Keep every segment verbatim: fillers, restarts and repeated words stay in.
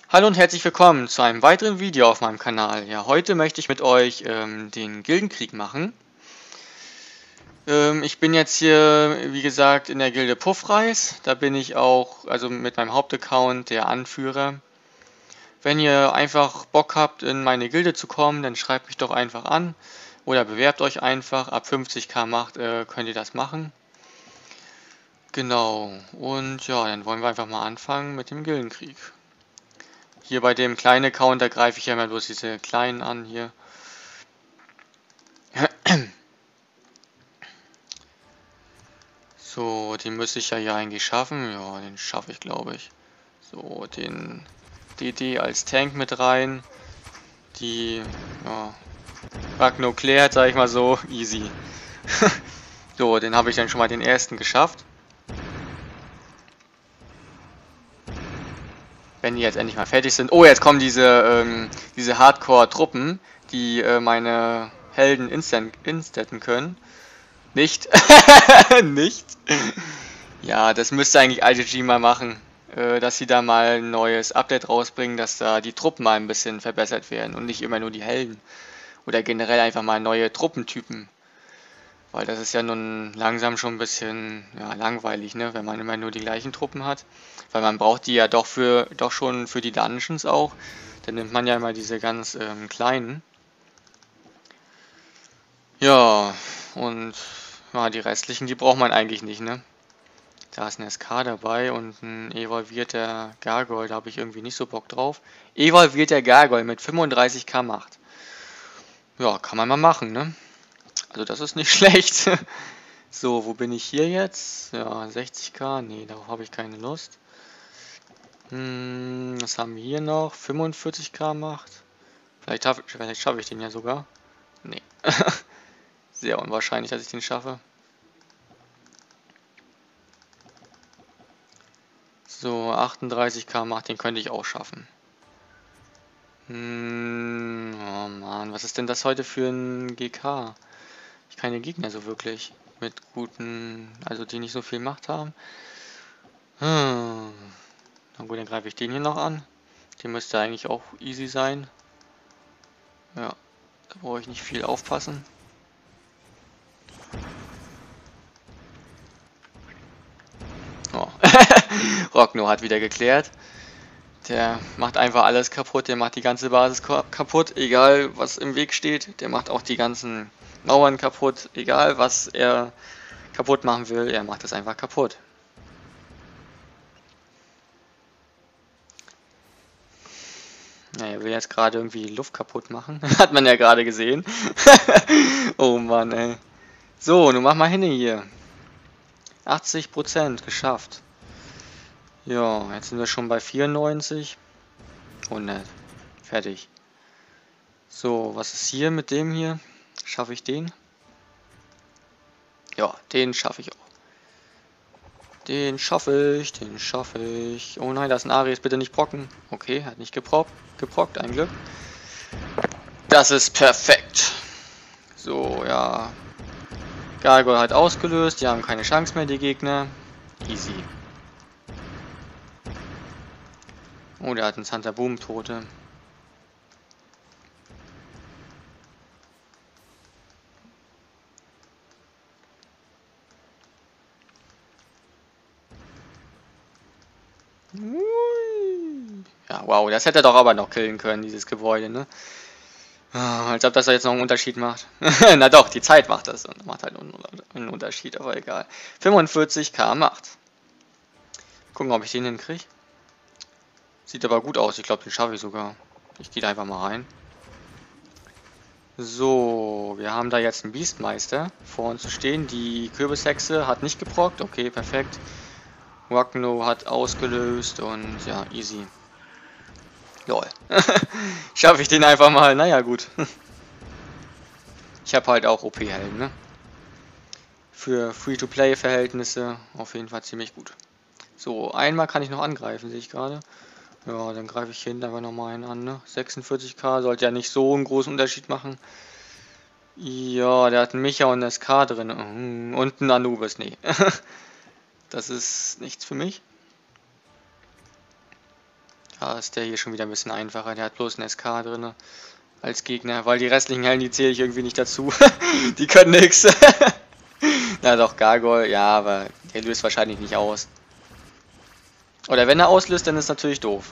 Hallo und herzlich willkommen zu einem weiteren Video auf meinem Kanal. Ja, heute möchte ich mit euch ähm, den Gildenkrieg machen. Ähm, ich bin jetzt hier, wie gesagt, in der Gilde Puffreis. Da bin ich auch, also mit meinem Hauptaccount, der Anführer. Wenn ihr einfach Bock habt, in meine Gilde zu kommen, dann schreibt mich doch einfach an. Oder bewerbt euch einfach. Ab fünfzigtausend Macht äh, könnt ihr das machen. Genau. Und ja, dann wollen wir einfach mal anfangen mit dem Gildenkrieg. Hier bei dem kleinen Account, da greife ich ja immer bloß diese kleinen an hier. So, den müsste ich ja hier eigentlich schaffen. Ja, den schaffe ich, glaube ich. So, den D D als Tank mit rein. Die, ja, Ragnar klärt, sag ich mal so, easy. So, den habe ich dann schon mal den ersten geschafft. Wenn die jetzt endlich mal fertig sind. Oh, jetzt kommen diese, ähm, diese Hardcore-Truppen, die äh, meine Helden instant instatten können. Nicht. Nicht. Ja, das müsste eigentlich I G G mal machen. Äh, dass sie da mal ein neues Update rausbringen, dass da die Truppen mal ein bisschen verbessert werden und nicht immer nur die Helden. Oder generell einfach mal neue Truppentypen. Weil das ist ja nun langsam schon ein bisschen ja, langweilig, ne, wenn man immer nur die gleichen Truppen hat. Weil man braucht die ja doch für doch schon für die Dungeons auch. Dann nimmt man ja immer diese ganz ähm, kleinen. Ja, und ja, die restlichen, die braucht man eigentlich nicht, ne? Da ist ein S K dabei und ein evolvierter Gargoyle, da habe ich irgendwie nicht so Bock drauf. Evolvierter Gargoyle mit fünfunddreißigtausend Macht. Ja, kann man mal machen, ne? Also das ist nicht schlecht. So, wo bin ich hier jetzt? Ja, sechzigtausend. Nee, darauf habe ich keine Lust. Hm, was haben wir hier noch? fünfundvierzigtausend Macht. Vielleicht, vielleicht schaffe ich den ja sogar. Nee. Sehr unwahrscheinlich, dass ich den schaffe. So, achtunddreißigtausend Macht, den könnte ich auch schaffen. Hm, oh Mann, was ist denn das heute für ein G K? Ich keine Gegner so wirklich mit guten, also die nicht so viel Macht haben. Hm. Na gut, dann greife ich den hier noch an. Der müsste eigentlich auch easy sein. Ja, da brauche ich nicht viel aufpassen. Oh. Rogno hat wieder geklärt. Der macht einfach alles kaputt, der macht die ganze Basis kaputt, egal was im Weg steht. Der macht auch die ganzen Mauern kaputt, egal was er kaputt machen will, er macht es einfach kaputt. Ja, er will jetzt gerade irgendwie Luft kaputt machen, hat man ja gerade gesehen. Oh Mann, ey. So, nun mach mal hin hier. achtzig Prozent geschafft. Ja, jetzt sind wir schon bei vierundneunzig. hundert. Fertig. So, was ist hier mit dem hier? Schaffe ich den? Ja, den schaffe ich auch. Den schaffe ich, den schaffe ich. Oh nein, das ist ein Ares, bitte nicht brocken. Okay, hat nicht geprockt, geprockt, ein Glück. Das ist perfekt. So, ja. Gargoyle hat ausgelöst, die haben keine Chance mehr, die Gegner. Easy. Oh, der hat einen Santa Boom Tote. Ja, wow, das hätte er doch aber noch killen können, dieses Gebäude, ne? Als ob das jetzt noch einen Unterschied macht. Na doch, die Zeit macht das und macht halt einen Unterschied, aber egal. fünfundvierzigtausend Macht. Gucken, ob ich den hinkriege. Sieht aber gut aus, ich glaube, den schaffe ich sogar. Ich gehe da einfach mal rein. So, wir haben da jetzt einen Beastmeister vor uns zu stehen. Die Kürbishexe hat nicht geprockt. Okay, perfekt. Ragno hat ausgelöst und ja, easy. Lol. Schaffe ich den einfach mal. Naja, gut. Ich habe halt auch O P-Helden, ne? Für Free-to-Play-Verhältnisse auf jeden Fall ziemlich gut. So, einmal kann ich noch angreifen, sehe ich gerade. Ja, dann greife ich hinten einfach nochmal einen an, ne? sechsundvierzigtausend sollte ja nicht so einen großen Unterschied machen. Ja, der hat einen Micha und einen S K drin. Und einen Anubis, nee. Das ist nichts für mich. Da ist der hier schon wieder ein bisschen einfacher. Der hat bloß einen S K drin als Gegner, weil die restlichen Helden, die zähle ich irgendwie nicht dazu. Die können nix. Na doch, Gargoyle, ja, aber der löst wahrscheinlich nicht aus. Oder wenn er auslöst, dann ist natürlich doof.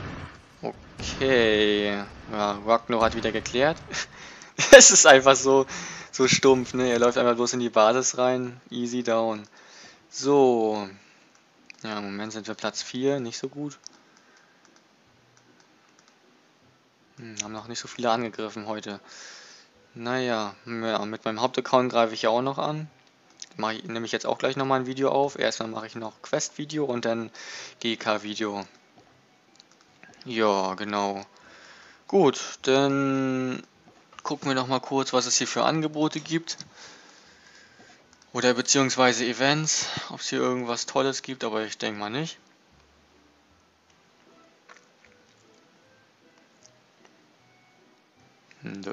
Okay. Ja, Ragnar hat wieder geklärt. Es ist einfach so, so stumpf, ne? Er läuft einfach bloß in die Basis rein. Easy down. So. Ja, im Moment sind wir Platz vier, nicht so gut. Hm, haben noch nicht so viele angegriffen heute. Naja, ja, mit meinem Hauptaccount greife ich ja auch noch an. Mache ich, nehme ich jetzt auch gleich nochmal ein Video auf. Erstmal mache ich noch Quest-Video und dann G K-Video. Ja, genau. Gut, dann gucken wir noch mal kurz, was es hier für Angebote gibt. Oder beziehungsweise Events, ob es hier irgendwas Tolles gibt, aber ich denke mal nicht. Nö.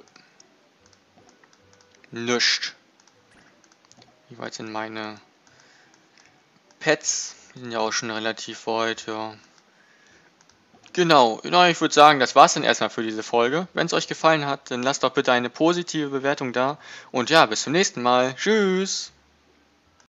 Nischt. Wie weit sind meine Pets? Die sind ja auch schon relativ weit, ja. Genau, na, ich würde sagen, das war's dann erstmal für diese Folge. Wenn es euch gefallen hat, dann lasst doch bitte eine positive Bewertung da. Und ja, bis zum nächsten Mal. Tschüss!